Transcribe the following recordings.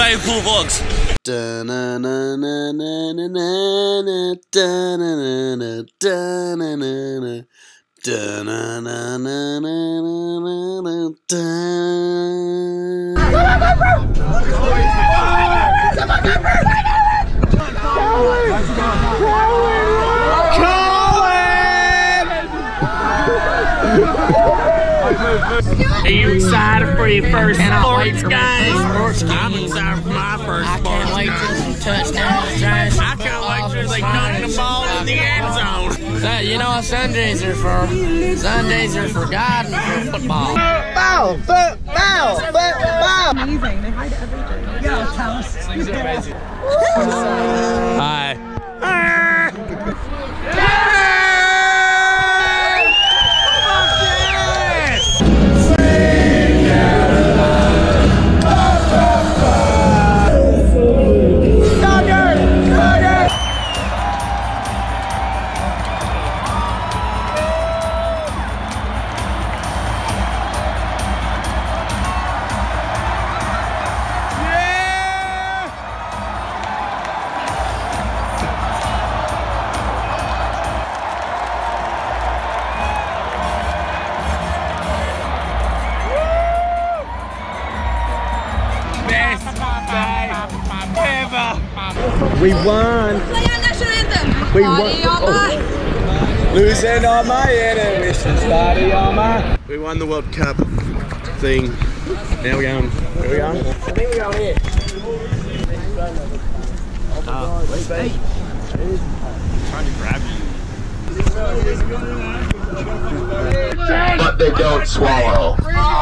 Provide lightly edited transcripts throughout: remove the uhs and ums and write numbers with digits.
favourite Poole vlogs. Are you excited for your first sports game? I'm excited for my first sports game. I can't wait for some touchdowns. I can't wait till they dunk the ball in the end zone. You know what Sundays are for? Sundays are for God and for football. Football! Football! Football! Amazing. They hide everything. Yeah, tell us. Things are amazing. Hi. We won! Play our national anthem! We Party won! on mine! Losing on my inhibitions, party on my... We won the World Cup thing. Now we're going... Where are we going? I think we're going here. Hey. Trying to grab you. But they don't swallow.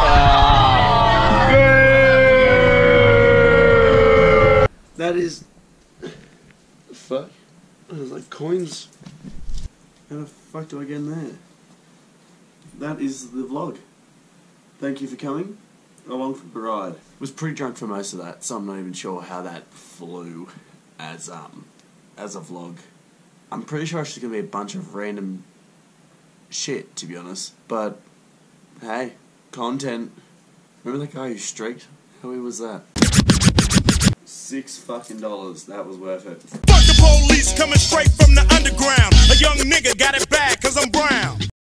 That is... Fuck. There's like coins. How the fuck do I get in there? That is the vlog. Thank you for coming along for the ride. Was pretty drunk for most of that, so I'm not even sure how that flew as a vlog. I'm pretty sure it's just gonna be a bunch of random shit, to be honest. But hey, content. Remember that guy who streaked? How was that? $6 fucking. That was worth it. Fuck the police coming straight from the underground. A young nigga got it bad 'cause I'm brown.